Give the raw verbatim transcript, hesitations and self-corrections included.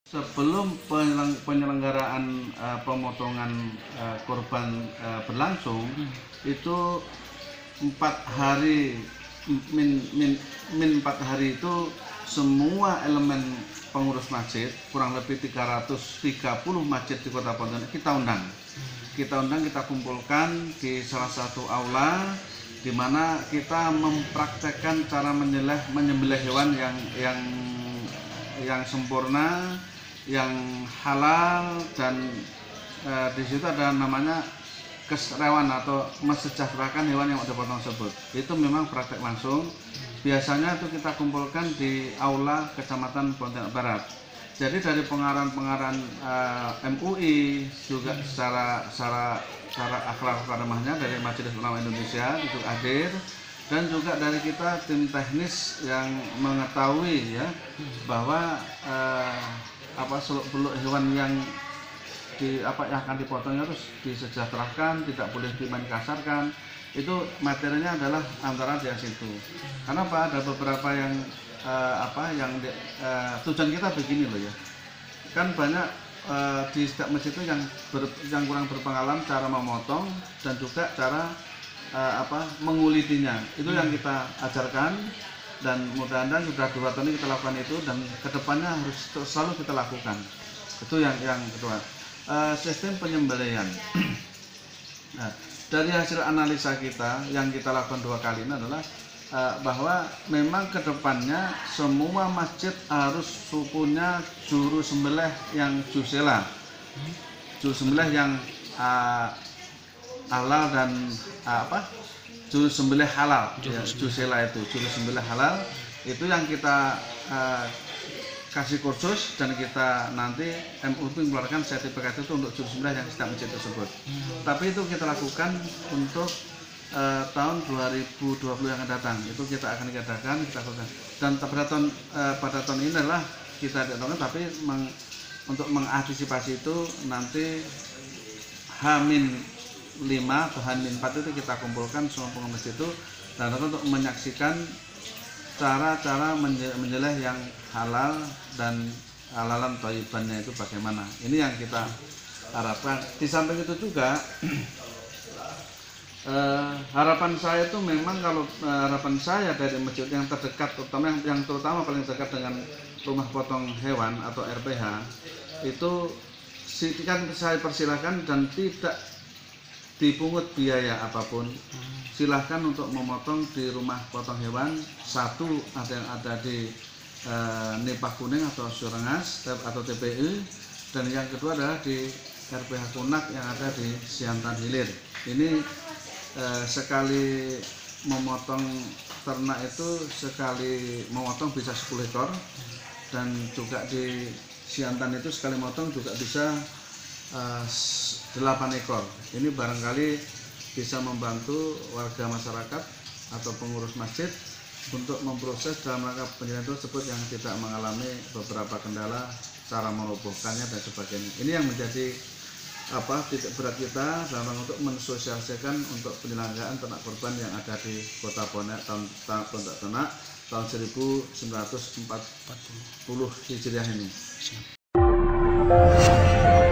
Sebelum penyelenggaraan uh, pemotongan uh, korban uh, berlangsung, hmm. itu empat hari min, min, min empat hari itu semua elemen pengurus masjid, kurang lebih tiga ratus tiga puluh masjid di Kota Pontianak kita undang. Kita undang, kita kumpulkan di salah satu aula di mana kita mempraktekkan cara menyembelih menyembelih hewan yang yang yang sempurna, yang halal, dan e, di situ ada namanya keserewan atau mesejahterakan hewan yang dipotong tersebut. Itu memang praktek langsung. Biasanya itu kita kumpulkan di aula Kecamatan Pontianak Barat. Jadi dari pengarahan-pengarahan e, M U I juga secara secara secara akhlak karimahnya dari Majelis Ulama Indonesia itu hadir, dan juga dari kita tim teknis yang mengetahui ya bahwa e, apa seluk-beluk hewan yang di apa yang akan dipotong harus disejahterakan, tidak boleh dimain kasarkan. Itu materinya adalah antara di situ. Karena apa, ada beberapa yang eh, apa yang di, eh, tujuan kita begini loh ya. Kan banyak eh, di setiap masjid itu yang ber, yang kurang berpengalaman cara memotong dan juga cara eh, apa mengulitinya. Itu yang kita ajarkan. Dan mudah-mudahan sudah dua tahun ini kita lakukan itu, dan kedepannya harus selalu kita lakukan. Itu yang yang kedua. E, sistem penyembelihan. Nah, dari hasil analisa kita yang kita lakukan dua kali ini adalah e, bahwa memang kedepannya semua masjid harus punya juru sembelih yang jusela, juru sembelih yang e, halal dan e, apa? Juru sembelih halal, ya, jusela itu, juru sembelih halal itu yang kita uh, kasih kursus, dan kita nanti M U I mengeluarkan sertifikat itu untuk juru sembelih yang setiap masjid tersebut. Hmm. Tapi itu kita lakukan untuk uh, tahun dua ribu dua puluh yang akan datang. Itu kita akan adakan, kita lakukan. Dan pada tahun uh, pada tahun ini adalah kita adakan, tapi meng, untuk mengantisipasi itu nanti Hamin lima atau Hamin empat itu kita kumpulkan semua pengurus itu, dan untuk menyaksikan cara-cara menjeleh yang halal dan halalan thayyibannya itu bagaimana. Ini yang kita harapkan. Di samping itu juga eh, harapan saya itu memang kalau eh, harapan saya dari masjid yang terdekat, terutama yang, yang terutama paling dekat dengan rumah potong hewan atau R P H itu kan saya persilakan dan tidak dipungut biaya apapun. Silahkan untuk memotong di rumah potong hewan. Satu ada yang ada di e, Nipah Kuning atau Surengas atau T P I, dan yang kedua adalah di R P H Kunak yang ada di Siantan Hilir. Ini e, sekali memotong ternak itu sekali memotong bisa sepuluh ekor, dan juga di Siantan itu sekali memotong juga bisa Uh, delapan ekor. Ini barangkali bisa membantu warga masyarakat atau pengurus masjid untuk memproses dalam rangka penyembelihan tersebut yang tidak mengalami beberapa kendala cara merobohkannya dan sebagainya. Ini yang menjadi apa titik berat kita dalam rangka untuk mensosialisasikan untuk penyelenggaraan ternak korban yang ada di Kota Pontianak tahun tahun, tahun seribu sembilan ratus empat puluh Hijriah ini.